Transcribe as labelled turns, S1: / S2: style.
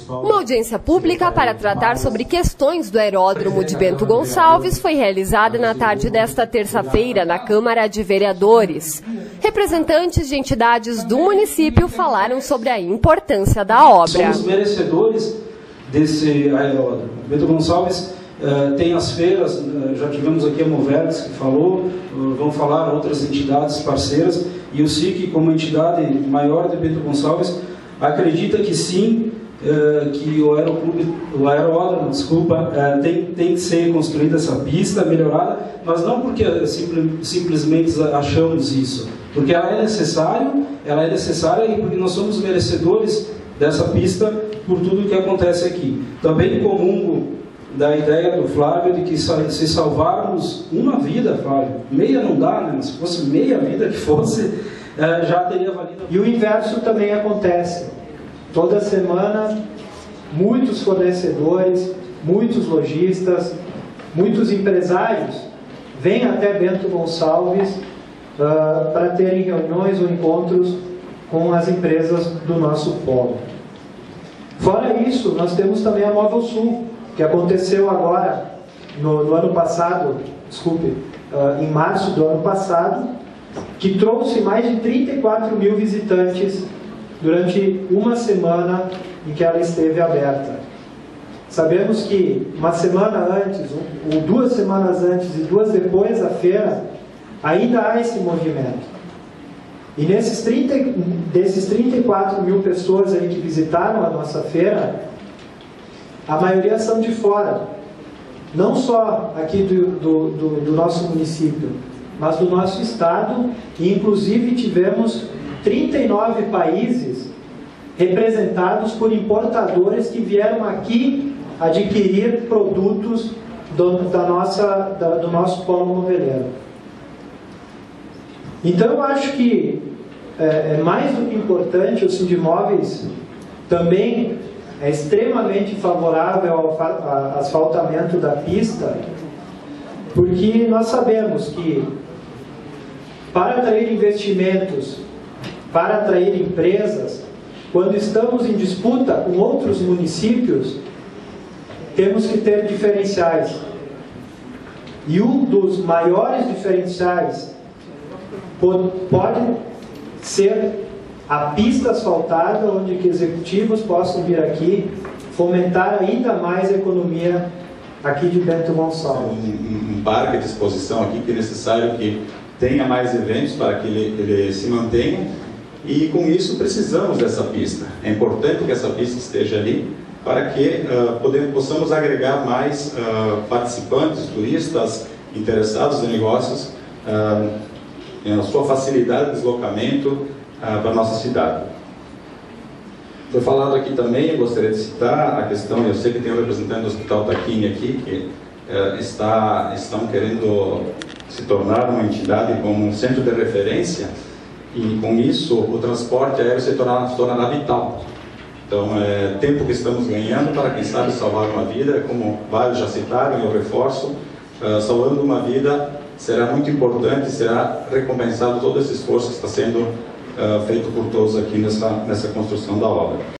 S1: Uma audiência pública para tratar sobre questões do aeródromo de Bento Gonçalves foi realizada na tarde desta terça-feira na Câmara de Vereadores. Representantes de entidades do município falaram sobre a importância da obra.
S2: Somos merecedores desse aeródromo. Bento Gonçalves tem as feiras, já tivemos aqui a Moverdes que falou, vão falar outras entidades parceiras, e o SIC, como entidade maior de Bento Gonçalves, acredita que sim, que o aeródromo, tem que ser construída essa pista, melhorada, mas não porque simplesmente achamos isso, porque ela é necessária e porque nós somos merecedores dessa pista por tudo que acontece aqui. Também comungo da ideia do Flávio de que se salvarmos uma vida, Flávio, meia não dá, né? Se fosse meia vida que fosse, já teria valido.
S3: E o inverso também acontece. Toda semana, muitos fornecedores, muitos lojistas, muitos empresários vêm até Bento Gonçalves para terem reuniões ou encontros com as empresas do nosso polo. Fora isso, nós temos também a Móvel Sul, que aconteceu agora, no ano passado, em março do ano passado, que trouxe mais de 34 mil visitantes durante uma semana em que ela esteve aberta. Sabemos que uma semana antes, ou 2 semanas antes e 2 depois da feira, ainda há esse movimento. E desses 34 mil pessoas aí que visitaram a nossa feira, a maioria são de fora, não só aqui do nosso município, mas do nosso estado, e inclusive tivemos 39 países representados por importadores que vieram aqui adquirir produtos do nosso polo moveleiro. Então eu acho que é mais do que importante, o Sindimóveis também é extremamente favorável ao asfaltamento da pista, porque nós sabemos que para atrair investimentos, para atrair empresas, quando estamos em disputa com outros municípios, temos que ter diferenciais. E um dos maiores diferenciais pode ser a pista asfaltada, onde que executivos possam vir aqui fomentar ainda mais a economia aqui de Bento Gonçalves.
S4: Um parque de exposição aqui que é necessário que tenha mais eventos para que ele se mantenha, e com isso precisamos dessa pista. É importante que essa pista esteja ali para que possamos agregar mais participantes, turistas, interessados em negócios, a sua facilidade de deslocamento para a nossa cidade. Foi falado aqui também, eu gostaria de citar a questão, eu sei que tem um representante do Hospital Taquini aqui, que estão querendo se tornar uma entidade como um centro de referência, e com isso o transporte aéreo se tornará vital. Então é tempo que estamos ganhando para, quem sabe, salvar uma vida, como vários já citaram, eu reforço, salvando uma vida será muito importante, será recompensado todo esse esforço que está sendo feito por todos aqui nessa construção da obra.